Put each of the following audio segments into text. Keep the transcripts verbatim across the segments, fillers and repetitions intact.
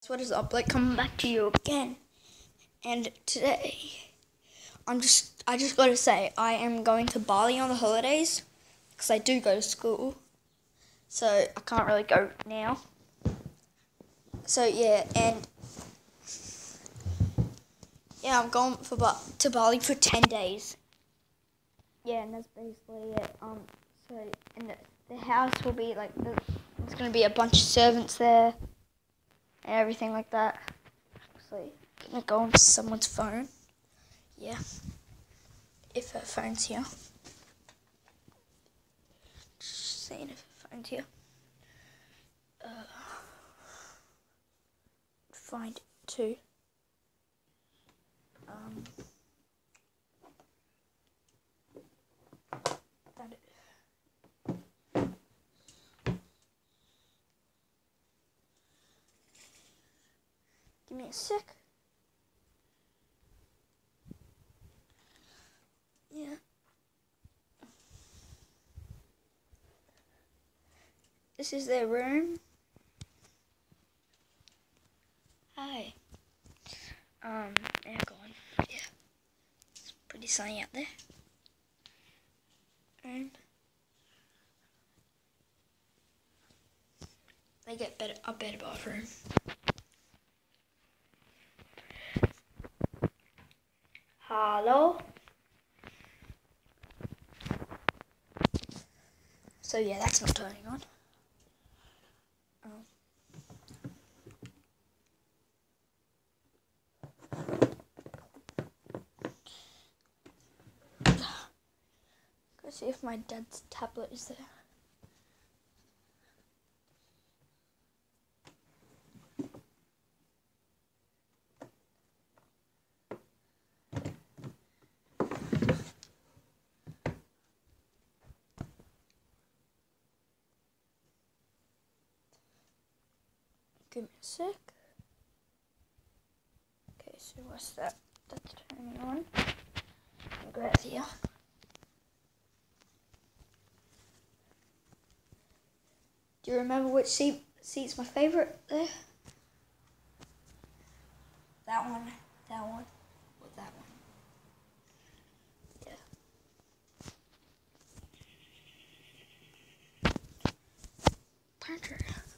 what is up? Like, coming back to you again. And today, I'm just, I just gotta say, I am going to Bali on the holidays, because I do go to school, so I can't really go now. So yeah, and yeah, I'm going for to Bali for ten days. Yeah, and that's basically it. Um, so, and the, the house will be like, the, there's gonna be a bunch of servants there, and everything like that. Actually, I'm gonna go on someone's phone. Yeah, if her phone's here. Just seeing if her phone's here. Uh, find it too. Um, found it. Give me a sec. Yeah. This is their room. Hi. Um, aircon. Yeah. It's pretty sunny out there. And they get better a better bathroom. Hello? So yeah, that's not turning on. Um, Go see if my dad's tablet is there. Give me a sec. Okay, so what's that? That's turning on. I'll go out here. Do you remember which seat seat's my favourite there? That one, that one, or that one. Yeah. Printer.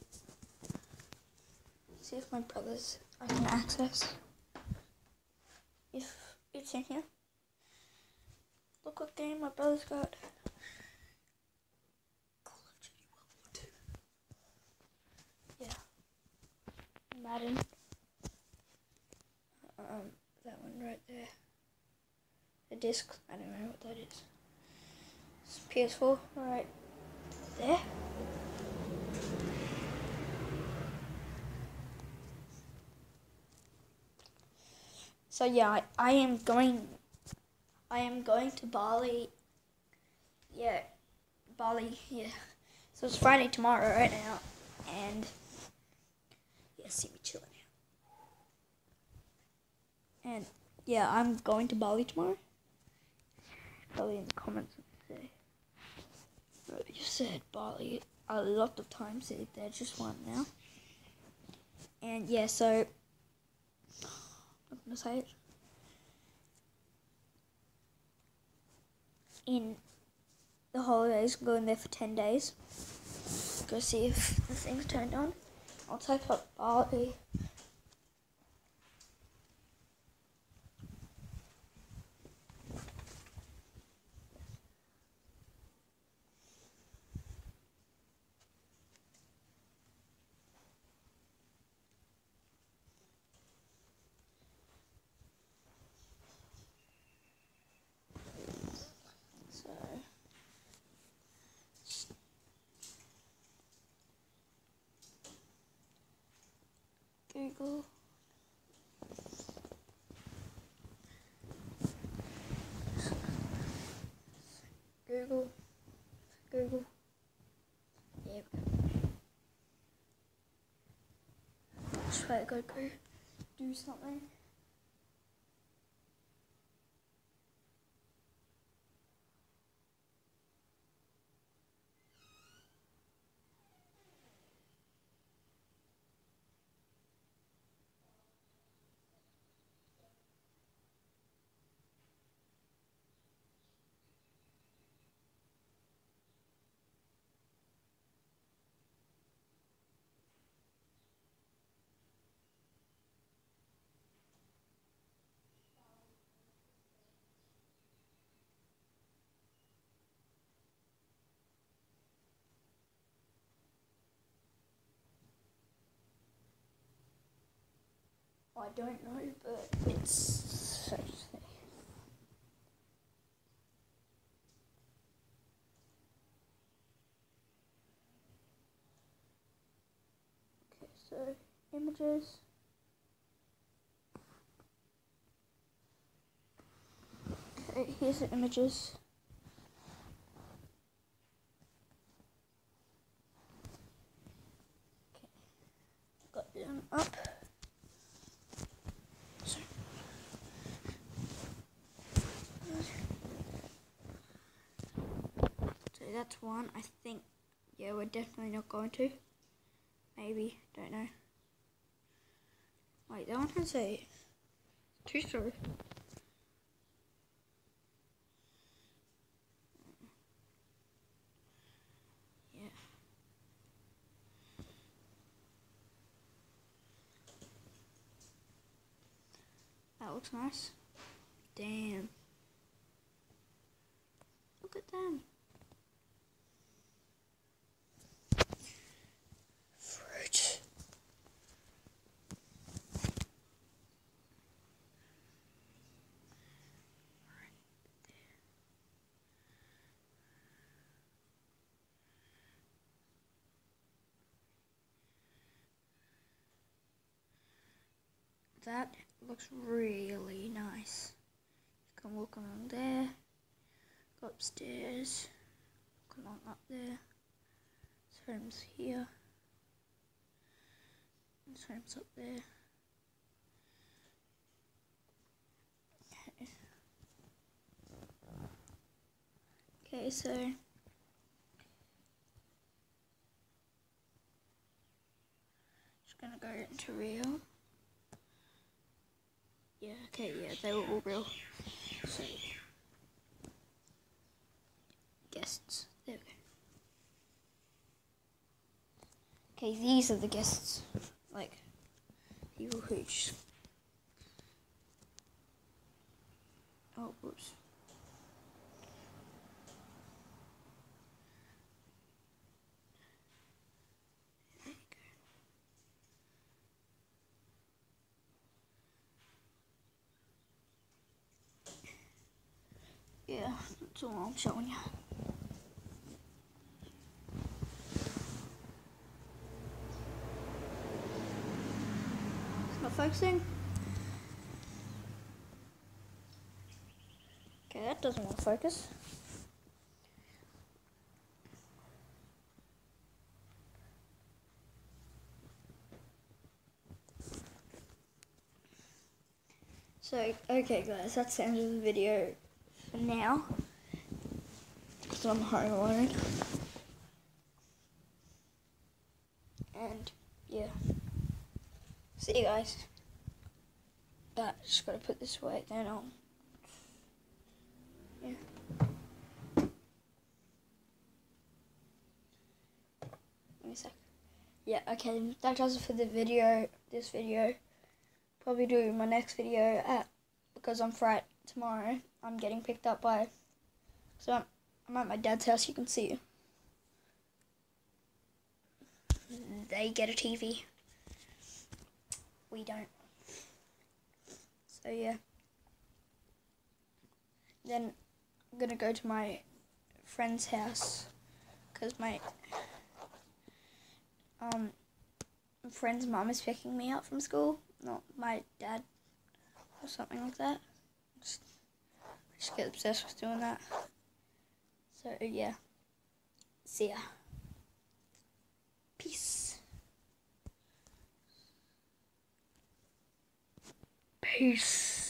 See if my brother's I can access. If it's in here. Look what game my brother's got. Call of Duty World War Two. Yeah. Madden. Um, that one right there. The disc, I don't know what that is. It's P S four, right there. So yeah, I, I am going, I am going to Bali. Yeah, Bali, yeah. So it's Friday tomorrow right now, and yeah, see me chilling out. And yeah, I'm going to Bali tomorrow. Probably in the comments say. I just said Bali a lot of times. They're just one now. And yeah, so I'm gonna say it. In the holidays, I'm going there for ten days. Go see if the thing's turned on. I'll type up Bali. So Google. Google. Google. Yep. Try to go go do something. I don't know, but it's so to say. Okay, so images. Okay, here's the images. Okay, got them up. So, so that's one. I think, yeah, we're definitely not going to. Maybe, don't know. Wait, that one has a two-story. Yeah. That looks nice. Damn. Look at them. Fruit. That looks really nice. You can walk along there, go upstairs, walk along up there. This home's here. This home's up there. Okay. Okay, so just gonna go into real. Yeah, okay, yeah, they were all real. So, guests. There we go. Okay, these are the guests. Like, people who just... Oh, whoops. There you go. Yeah, that's all I'm showing you. It's not focusing. Okay, that doesn't want to focus. So, okay guys, that's the end of the video for now. Because I'm home alone. And, yeah. See you guys. But, just gotta put this away, then I'll... Yeah. Give me a sec. Yeah, okay, that does it for the video, this video. Probably do my next video at, because I'm Fright tomorrow. I'm getting picked up by, so I'm, I'm at my dad's house, you can see. They get a T V. We don't. So yeah. Then I'm gonna go to my friend's house, because my um friend's mum is picking me up from school. Not my dad or something like that. Just, I just get obsessed with doing that. So yeah, see ya. Peace. Peace.